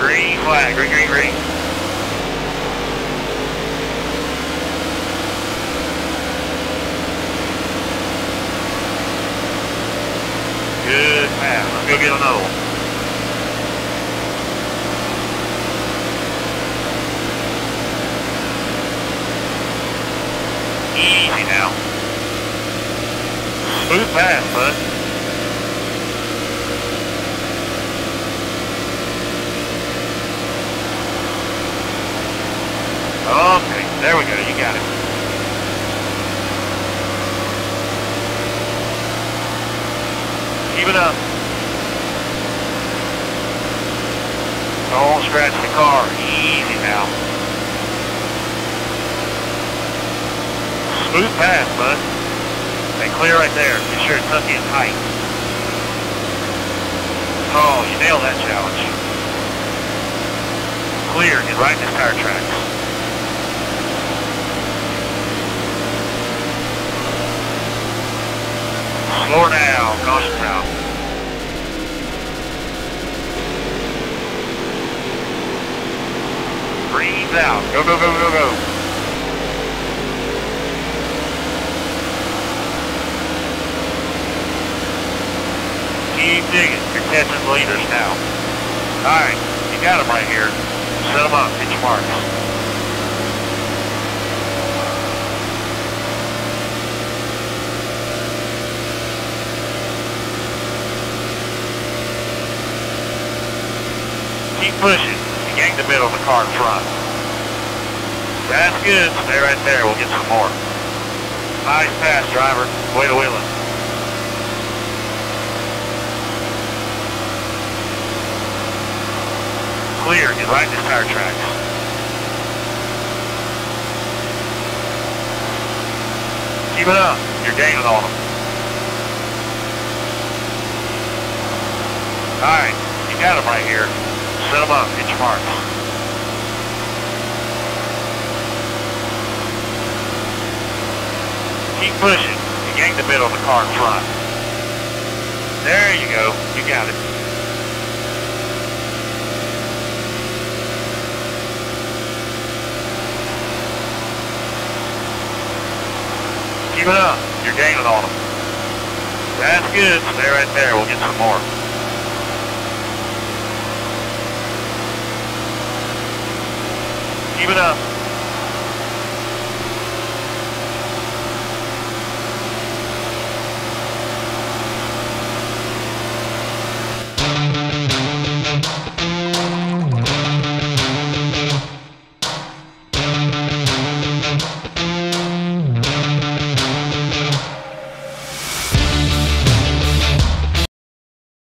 Green flag, green, green, green. Good pass. Let's go get another one. Easy now. Smooth pass, bud. Okay, there we go. You got it. Keep it up. Don't scratch the car. Easy now. Smooth pass, bud. Stay clear right there. Be sure to tuck in tight. Oh, you nailed that challenge. Clear. Get right in this tire tracks. Slower now. Caution out. Breathe out. Go, go, go, go, go. Keep digging. You're catching leaders now. Alright, you got them right here. Set them up. Hit your marks. Keep pushing. You gain the middle of the car in front. That's good. Stay right there. We'll get some more. Nice pass, driver. Way to wheel it. Clear. Get right in the tire tracks. Keep it up. You're gaining on them. Alright. You got them right here. Set them up. Hit your marks. Keep pushing. You gain the middle of the car in front. There you go. You got it. Keep it up. You're gaining on them. That's good. Stay right there. We'll get some more. Keep it up.